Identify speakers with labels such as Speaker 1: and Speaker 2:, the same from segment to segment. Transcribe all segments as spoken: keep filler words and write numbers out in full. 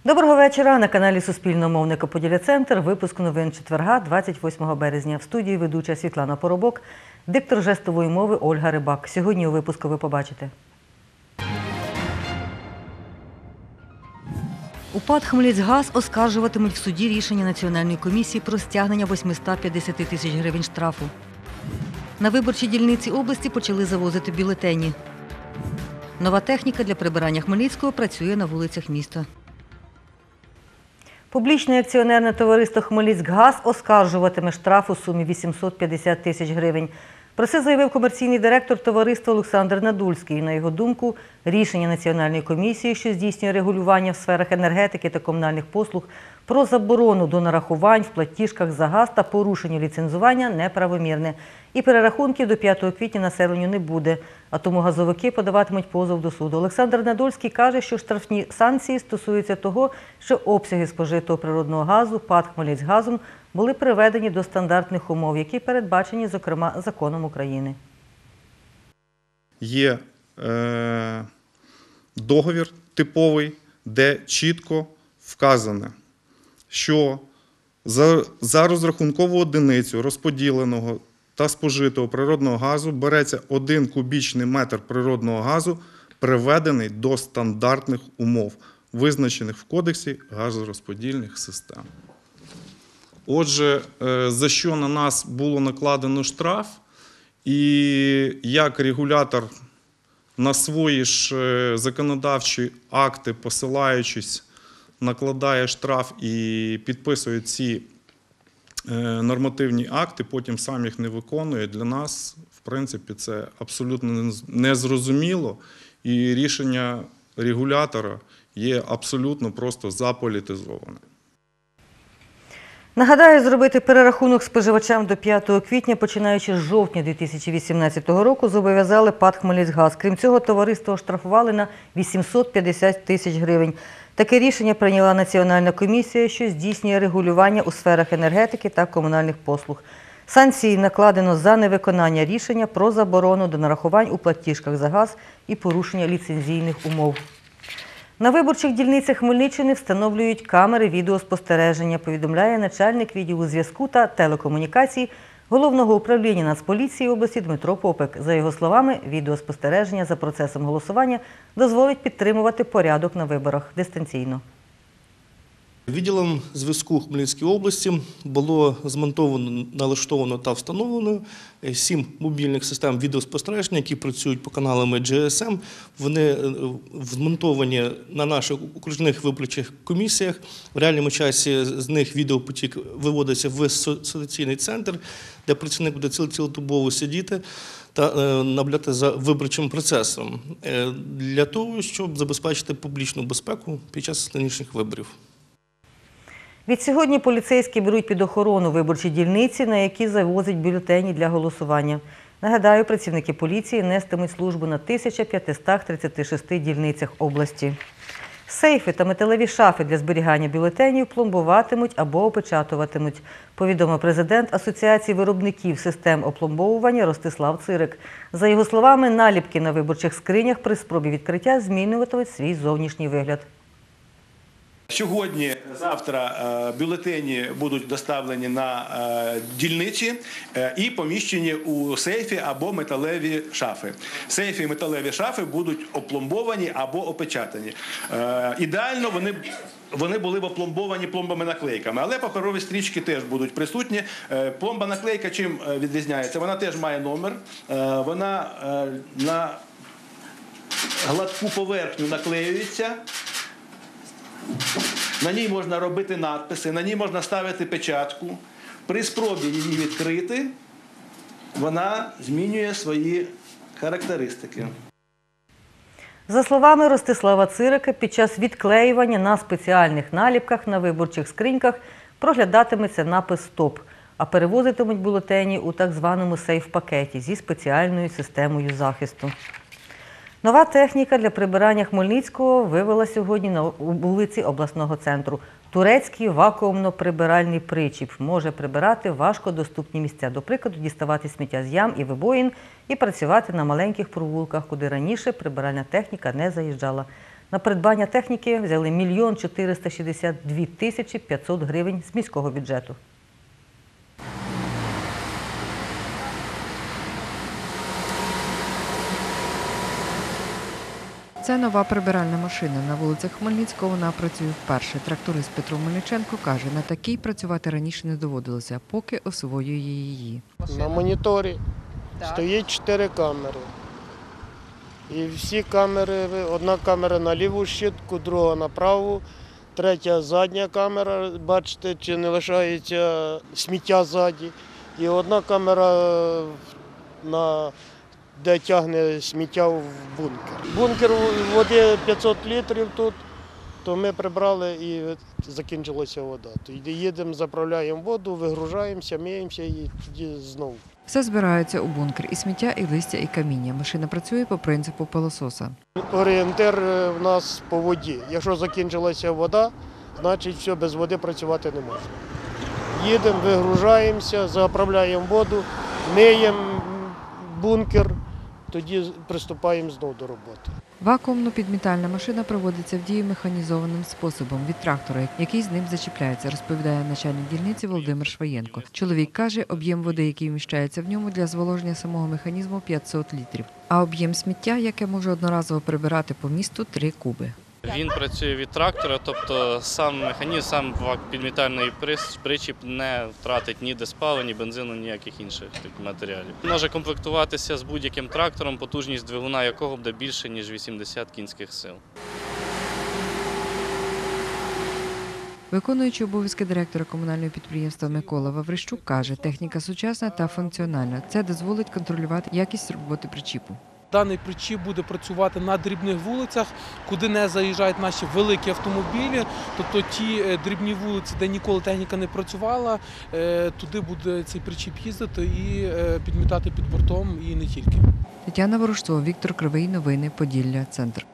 Speaker 1: Доброго вечора. На каналі Суспільного мовника «Поділля-Центр». Випуск новин четверга, двадцять восьмого березня. В студії ведуча Світлана Поробок, диктор жестової мови Ольга Рибак. Сьогодні у випуску ви побачите. У ПАТ «Хмельницькгаз» оскаржуватимуть в суді рішення Національної комісії про стягнення восьмисот п'ятдесят тисяч гривень штрафу. На виборчій дільниці області почали завозити бюлетені. Нова техніка для прибирання Хмельницького працює на вулицях міста. Публічне акціонерне товариство «Хмельницькгаз» оскаржуватиме штраф у сумі вісімсот п'ятдесят тисяч гривень. Про це заявив комерційний директор товариства Олександр Надульський. На його думку, рішення Національної комісії, що здійснює регулювання в сферах енергетики та комунальних послуг, про заборону до нарахувань в платіжках за газ та порушення ліцензування неправомірне. І перерахунків до п'ятого квітня населенню не буде, а тому газовики подаватимуть позов до суду. Олександр Надульський каже, що штрафні санкції стосуються того, що обсяги спожитого природного газу ПАТ «Хмельницькгазом» були приведені до стандартних умов, які передбачені, зокрема, законом України.
Speaker 2: Є е, договір типовий, де чітко вказано, що за, за розрахункову одиницю розподіленого та спожитого природного газу береться один кубічний метр природного газу, приведений до стандартних умов, визначених в Кодексі газорозподільних систем. Отже, за що на нас було накладено штраф, і як регулятор на свої ж законодавчі акти, посилаючись, накладає штраф і підписує ці нормативні акти, потім сам їх не виконує, для нас, в принципі, це абсолютно незрозуміло, і рішення регулятора є абсолютно просто заполітизоване.
Speaker 1: Нагадаю, зробити перерахунок споживачам до п'ятого квітня, починаючи з жовтня дві тисячі вісімнадцятого року, зобов'язали ПАТ «Хмельницькгаз». Крім цього, товариство оштрафували на вісімсот п'ятдесят тисяч гривень. Таке рішення прийняла Національна комісія, що здійснює регулювання у сферах енергетики та комунальних послуг. Санкції накладено за невиконання рішення про заборону до нарахувань у платіжках за газ і порушення ліцензійних умов. На виборчих дільницях Хмельниччини встановлюють камери відеоспостереження, повідомляє начальник відділу зв'язку та телекомунікацій Головного управління Нацполіції області Дмитро Попик. За його словами, відеоспостереження за процесом голосування дозволить підтримувати порядок на виборах дистанційно.
Speaker 3: Відділом зв'язку Хмельницької області було змонтовано, налаштовано та встановлено сім мобільних систем відеоспостереження, які працюють по каналам джі ес ем. Вони змонтовані на наших окружних виборчих комісіях. В реальному часі з них відеопотік виводиться в ситуаційний центр, де працівник буде цілодобово сидіти та наблюдати за виборчим процесом, для того, щоб забезпечити публічну безпеку під час нинішніх виборів.
Speaker 1: Відсьогодні поліцейські беруть під охорону виборчі дільниці, на які завозять бюлетені для голосування. Нагадаю, працівники поліції нестимуть службу на тисяча п'ятсот тридцяти шести дільницях області. Сейфи та металеві шафи для зберігання бюлетенів пломбуватимуть або опечатуватимуть, повідомив президент Асоціації виробників систем опломбовування Ростислав Цирик. За його словами, наліпки на виборчих скринях при спробі відкриття змінюватимуть свій зовнішній вигляд.
Speaker 4: Сьогодні, завтра бюлетені будуть доставлені на дільниці і поміщені у сейфі або металеві шафи. Сейфи і металеві шафи будуть опломбовані або опечатані. Ідеально вони, вони були б опломбовані пломбами-наклейками, але паперові стрічки теж будуть присутні. Пломба-наклейка чим відрізняється? Вона теж має номер, вона на гладку поверхню наклеюється. На ній можна робити надписи, на ній можна ставити печатку. При спробі її відкрити, вона змінює свої характеристики.
Speaker 1: За словами Ростислава Цирика, під час відклеювання на спеціальних наліпках на виборчих скриньках проглядатиметься напис «Стоп», а перевозитимуть бюлетені у так званому сейф-пакеті зі спеціальною системою захисту. Нова техніка для прибирання Хмельницького вивела сьогодні на вулиці обласного центру. Турецький вакуумно-прибиральний причіп може прибирати важкодоступні місця, до прикладу, діставати сміття з ям і вибоїн і працювати на маленьких провулках, куди раніше прибиральна техніка не заїжджала. На придбання техніки взяли мільйон чотириста шістдесят дві тисячі п'ятсот гривень з міського бюджету.
Speaker 5: Це нова прибиральна машина. На вулицях Хмельницького вона працює вперше. Тракторист Петро Мельниченко каже, на такій працювати раніше не доводилося, поки освоює її.
Speaker 6: На моніторі стоїть чотири камери. І всі камери, одна камера на ліву щитку, друга на праву, третя задня камера, бачите, чи не лишається сміття ззаді. І одна камера, на, де тягне сміття в бункер. Бункер води п'ятсот літрів тут, то ми прибрали і закінчилася вода. Тоді їдемо, заправляємо воду, вигружаємося, миємося і тоді знову.
Speaker 5: Все збирається у бункер – і сміття, і листя, і каміння. Машина працює по принципу пилососа.
Speaker 6: Орієнтир в нас по воді. Якщо закінчилася вода, значить все, без води працювати не можна. Їдемо, вигружаємося, заправляємо воду, миємо бункер, тоді приступаємо знову до роботи.
Speaker 5: Вакуумно-підмітальна машина проводиться в дію механізованим способом від трактора, який з ним зачіпляється, розповідає начальник дільниці Володимир Шваєнко. Чоловік каже, об'єм води, який вміщається в ньому для зволоження самого механізму – п'ятсот літрів. А об'єм сміття, яке може одноразово прибирати по місту – три куби.
Speaker 7: Він працює від трактора, тобто сам механізм, сам підмітальний причіп не втратить ні диспалу, ні бензину, ніяких інших матеріалів. Може комплектуватися з будь-яким трактором, потужність двигуна якого буде більше, ніж вісімдесят кінських сил.
Speaker 5: Виконуючий обов'язки директора комунального підприємства Микола Ваврищук каже, техніка сучасна та функціональна. Це дозволить контролювати якість роботи причіпу.
Speaker 8: Даний причіп буде працювати на дрібних вулицях, куди не заїжджають наші великі автомобілі. Тобто ті дрібні вулиці, де ніколи техніка не працювала, туди буде цей причіп їздити і підмітати під бортом, і не тільки.
Speaker 5: Тетяна Ворожцова, Віктор Кривий, новини, Поділля, Центр.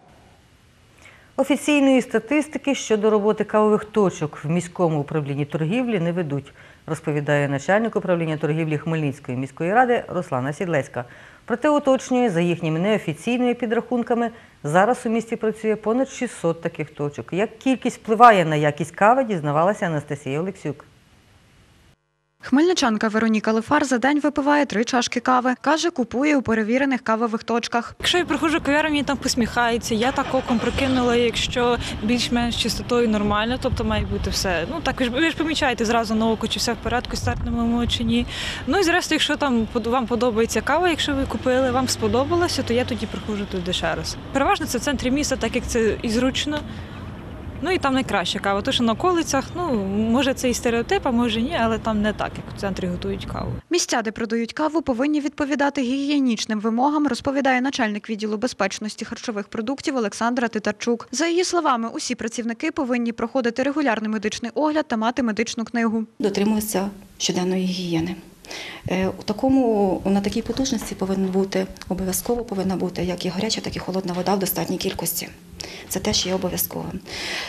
Speaker 1: Офіційної статистики щодо роботи кавових точок в міському управлінні торгівлі не ведуть, розповідає начальник управління торгівлі Хмельницької міської ради Руслана Сідлецька. Проте уточнює, за їхніми неофіційними підрахунками, зараз у місті працює понад шістсот таких точок. Як кількість впливає на якість кави, дізнавалася Анастасія Олексюк.
Speaker 9: Хмельничанка Вероніка Лефар за день випиває три чашки кави. Каже, купує у перевірених кавових точках.
Speaker 10: Якщо я приходжу в кав'ярню, мені там посміхається, я так оком прокинула, якщо більш-менш чистотою нормально, тобто має бути все. Ну так, ви ж, ви ж помічаєте зразу на око, чи все в порядку, стартнемо чи ні. Ну і зрештою, якщо там вам подобається кава, якщо ви купили, вам сподобалося, то я тоді приходжу туди ще раз. Переважно це в центрі міста, так як це і зручно. Ну і там найкраща кава, тому що на околицях, ну, може це і стереотип, а може ні, але там не так, як в центрі готують каву.
Speaker 9: Місця, де продають каву, повинні відповідати гігієнічним вимогам, розповідає начальник відділу безпечності харчових продуктів Олександра Титарчук. За її словами, усі працівники повинні проходити регулярний медичний огляд та мати медичну книгу.
Speaker 11: Дотримуються щоденної гігієни. У такому, на такій потужності повинна бути, обов'язково повинна бути як і гаряча, так і холодна вода в достатній кількості. Це теж є обов'язковим.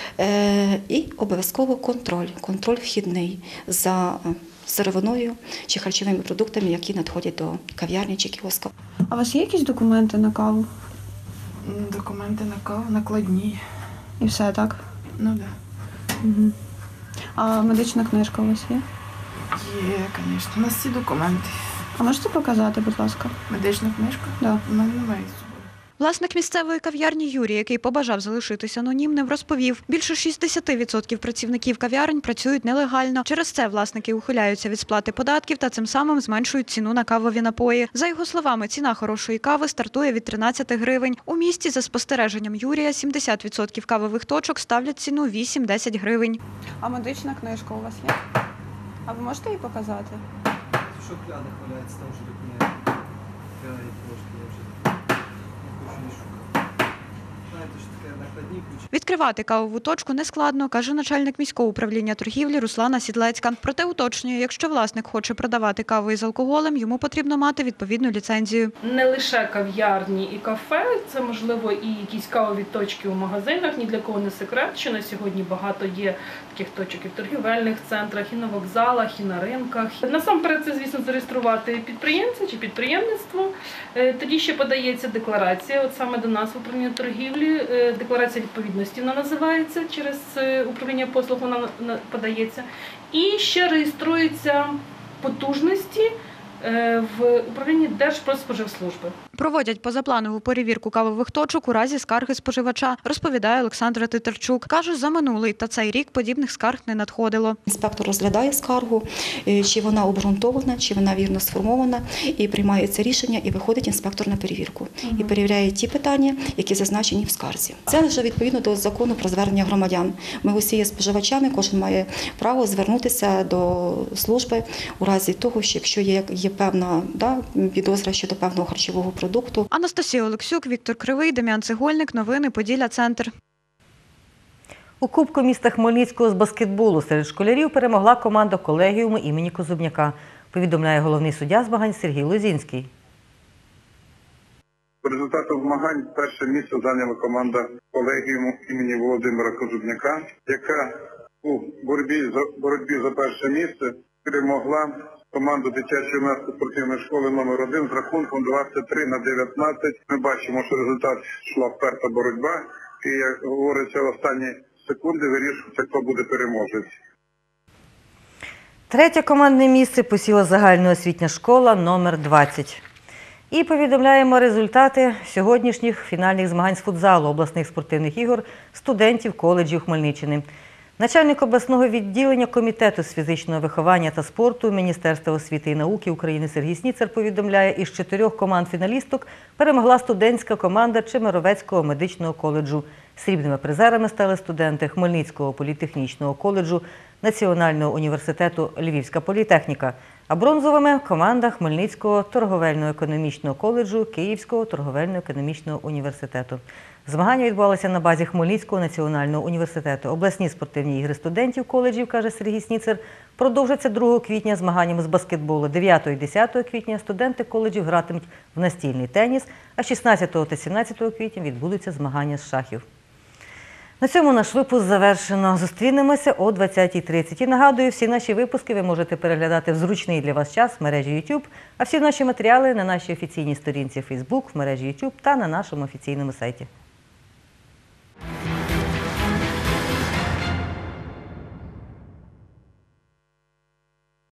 Speaker 11: І обов'язково контроль, контроль вхідний за сировиною чи харчовими продуктами, які надходять до кав'ярні чи кіоска.
Speaker 9: А у вас є якісь документи на каву?
Speaker 12: Документи на каву накладні.
Speaker 9: І все, так?
Speaker 12: Ну так.
Speaker 9: Да. Угу. А медична книжка у вас є?
Speaker 12: Є, звісно. У нас всі документи.
Speaker 9: А можете показати, будь ласка?
Speaker 12: Медична книжка?
Speaker 9: Так.
Speaker 12: У мене немає.
Speaker 9: Власник місцевої кав'ярні Юрій, який побажав залишитись анонімним, розповів, більше шістдесят відсотків працівників кав'ярень працюють нелегально. Через це власники ухиляються від сплати податків та цим самим зменшують ціну на кавові напої. За його словами, ціна хорошої кави стартує від тринадцяти гривень. У місті, за спостереженням Юрія, сімдесят відсотків кавових точок ставлять ціну вісім-десять гривень.
Speaker 13: А медична книжка у вас є? А ви можете її показати?
Speaker 14: В шухлядах валяється, там вже документи. Я її трошки, я вже не хочу не шукати. Знаєте, що таке накладні ключі.
Speaker 9: Відкривати кавову точку нескладно, каже начальник міського управління торгівлі Руслана Сідлецька. Проте уточнює, якщо власник хоче продавати каву із алкоголем, йому потрібно мати відповідну ліцензію.
Speaker 15: Не лише кав'ярні і кафе, це можливо і якісь кавові точки у магазинах. Ні для кого не секрет, що на сьогодні багато є таких точок і в торгівельних центрах, і на вокзалах, і на ринках. Насамперед це, звісно, зареєструвати підприємця чи підприємництво. Тоді ще подається декларація, от саме до нас в управління торгівлі. е, декларація відповідності вона називається, через е, управління послуг вона на- подається. І ще реєструються потужності е, в управлінні Держпродспоживслужби.
Speaker 9: Проводять позапланову перевірку кавових точок у разі скарги споживача, розповідає Олександра Титарчук. Каже, за минулий та цей рік подібних скарг не надходило.
Speaker 11: Інспектор розглядає скаргу, е, чи вона обґрунтована, чи вона вірно сформована, і приймається рішення, і виходить інспектор на перевірку. І перевіряє ті питання, які зазначені в скарзі. Це вже відповідно до закону про звернення громадян. Ми усі є споживачами, кожен має право звернутися до служби у разі того, що якщо є, є певна да, підозра щодо певного харчового продукту.
Speaker 9: Анастасія Олексюк, Віктор Кривий, Дем'ян Цегольник. Новини Поділля Центр.
Speaker 1: У Кубку міста Хмельницького з баскетболу серед школярів перемогла команда колегіуму імені Козубняка, повідомляє головний суддя змагань Сергій Лозінський.
Speaker 16: По результату змагань перше місце зайняла команда колегіуму імені Володимира Козубняка, яка у боротьбі за, боротьбі за перше місце перемогла команду дитячо-юнацької спортивної школи номер один з рахунком двадцять три на дев'ятнадцять. Ми бачимо, що результат йшла вперта боротьба, і, як говориться, в останні секунди вирішується, хто буде переможець.
Speaker 1: Третє командне місце посіла загальноосвітня школа номер двадцять. І повідомляємо результати сьогоднішніх фінальних змагань з футзалу обласних спортивних ігор студентів коледжів Хмельниччини. Начальник обласного відділення Комітету з фізичного виховання та спорту Міністерства освіти і науки України Сергій Сніцер повідомляє, із чотирьох команд-фіналісток перемогла студентська команда Чемеровецького медичного коледжу. Срібними призерами стали студенти Хмельницького політехнічного коледжу Національного університету Львівська політехніка, а бронзовими – команда Хмельницького торговельно-економічного коледжу Київського торговельно-економічного університету. Змагання відбувалися на базі Хмельницького національного університету. Обласні спортивні ігри студентів коледжів, каже Сергій Сніцер, продовжаться другого квітня змаганнями з баскетболу. дев'ятого і десятого квітня студенти коледжів гратимуть в настільний теніс, а шістнадцятого та сімнадцятого квітня відбудуться змагання з шахів. На цьому наш випуск завершено. Зустрінемося о двадцятій тридцять. І нагадую, всі наші випуски ви можете переглядати в зручний для вас час в мережі YouTube, а всі наші матеріали на нашій офіційній сторінці Facebook, в мережі YouTube та на нашому офіційному сайті.